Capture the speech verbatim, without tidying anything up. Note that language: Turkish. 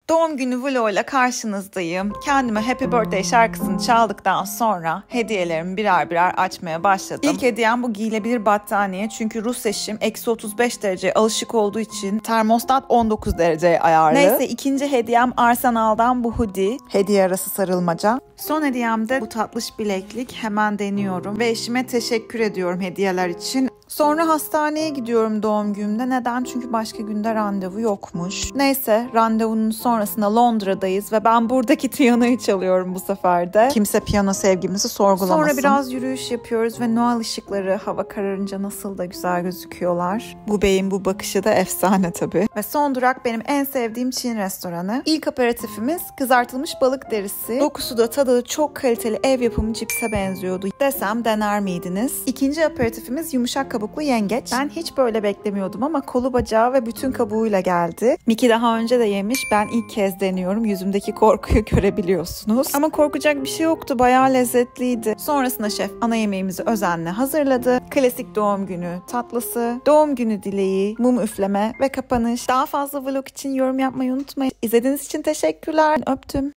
Doğum günü vloguyla karşınızdayım. Kendime Happy Birthday şarkısını çaldıktan sonra hediyelerimi birer birer açmaya başladım. İlk hediyem bu giyilebilir battaniye. Çünkü Rus eşim eksi otuz beş dereceye alışık olduğu için termostat on dokuz dereceye ayarlı. Neyse, ikinci hediyem Arsenal'dan bu hoodie. Hediye arası sarılmaca. Son hediyem de bu tatlış bileklik. Hemen deniyorum ve eşime teşekkür ediyorum hediyeler için. Sonra hastaneye gidiyorum doğum günümde. Neden? Çünkü başka günde randevu yokmuş. Neyse, randevunun sonrasında Londra'dayız ve ben buradaki piyanoyu çalıyorum bu sefer de. Kimse piyano sevgimizi sorgulamasın. Sonra biraz yürüyüş yapıyoruz ve Noel ışıkları hava kararınca nasıl da güzel gözüküyorlar. Bu beyin bu bakışı da efsane tabii. Ve son durak benim en sevdiğim Çin restoranı. İlk aperatifimiz kızartılmış balık derisi. Dokusu da tadı da çok kaliteli ev yapımı cipse benziyordu. Desem dener miydiniz? İkinci aperatifimiz yumuşak kabuklu yengeç. Ben hiç böyle beklemiyordum ama kolu bacağı ve bütün kabuğuyla geldi. Miki daha önce de yemiş. Ben ilk kez deniyorum. Yüzümdeki korkuyu görebiliyorsunuz. Ama korkacak bir şey yoktu. Bayağı lezzetliydi. Sonrasında şef ana yemeğimizi özenle hazırladı. Klasik doğum günü tatlısı, doğum günü dileği, mum üfleme ve kapanış. Daha fazla vlog için yorum yapmayı unutmayın. İzlediğiniz için teşekkürler. Öptüm.